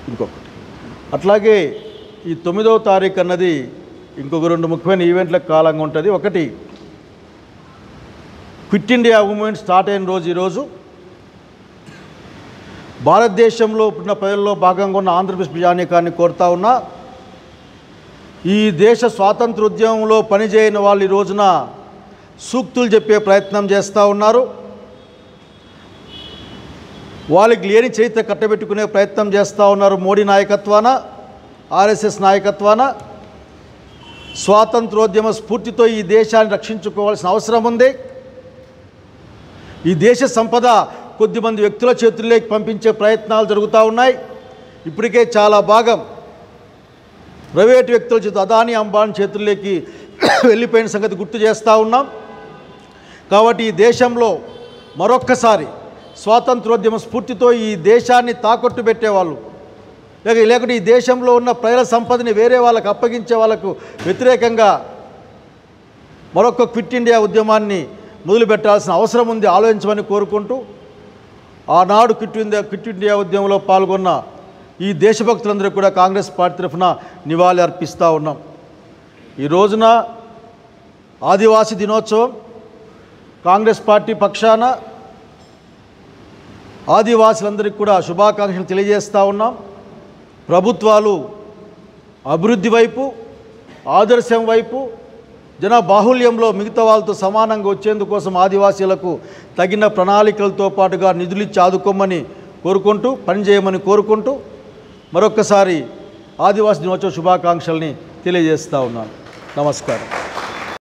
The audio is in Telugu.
ఇంకొకటి. అట్లాగే ఈ 9వ తారీఖు అన్నది ఇంకొక 2 ముఖ్యమైన ఈవెంట్లకు కాలంగా ఉంటుంది. ఒకటి, క్విట్ ఇండియా మూవ్మెంట్ స్టార్ట్ అయిన రోజు ఈరోజు. భారతదేశంలో పుట్టిన ప్రజల్లో భాగంగా ఉన్న ఆంధ్రప్రదేశ్ ప్రజానీకాన్ని కోరుతా ఉన్నా, ఈ దేశ స్వాతంత్రోద్యమంలో పనిచేయని వాళ్ళు ఈ రోజున సూక్తులు చెప్పే ప్రయత్నం చేస్తూ ఉన్నారు. వాళ్ళకి లేని చరిత్ర కట్టబెట్టుకునే ప్రయత్నం చేస్తూ ఉన్నారు. మోడీ నాయకత్వాన, ఆర్ఎస్ఎస్ నాయకత్వాన. స్వాతంత్రోద్యమ స్ఫూర్తితో ఈ దేశాన్ని రక్షించుకోవాల్సిన అవసరం ఉంది. ఈ దేశ సంపద కొద్దిమంది వ్యక్తుల చేతుల్లోకి పంపించే ప్రయత్నాలు జరుగుతూ ఉన్నాయి. ఇప్పటికే చాలా భాగం ప్రైవేటు వ్యక్తుల చేతులు, అదానీ అంబానీ చేతుల్లోకి వెళ్ళిపోయిన సంగతి గుర్తు చేస్తూ ఉన్నాం. కాబట్టి ఈ దేశంలో మరొక్కసారి స్వాతంత్రోద్యమ స్ఫూర్తితో ఈ దేశాన్ని తాకట్టు పెట్టేవాళ్ళు, లేకుంటే ఈ దేశంలో ఉన్న ప్రజల సంపదని వేరే వాళ్ళకు అప్పగించే వాళ్ళకు వ్యతిరేకంగా మరొక క్విట్ ఇండియా ఉద్యమాన్ని మొదలుపెట్టాల్సిన అవసరం ఉంది, ఆలోచించమని కోరుకుంటూ, ఆనాడు క్విట్ ఇండియా ఉద్యమంలో పాల్గొన్న ఈ దేశభక్తులందరూ కూడా కాంగ్రెస్ పార్టీ తరఫున నివాళి అర్పిస్తూ ఉన్నాం. ఈ రోజున ఆదివాసీ దినోత్సవం. కాంగ్రెస్ పార్టీ పక్షాన ఆదివాసులందరికీ కూడా శుభాకాంక్షలు తెలియజేస్తూ ఉన్నాం. ప్రభుత్వాలు అభివృద్ధి వైపు, ఆదర్శం వైపు, జనబాహుల్యంలో మిగతా వాళ్ళతో సమానంగా వచ్చేందుకోసం ఆదివాసీలకు తగిన ప్రణాళికలతో పాటుగా నిధులిచ్చి ఆదుకోమని కోరుకుంటూ, పనిచేయమని కోరుకుంటూ మరొక్కసారి ఆదివాసీ దినోత్సవ శుభాకాంక్షల్ని తెలియజేస్తూ ఉన్నాను. నమస్కారం.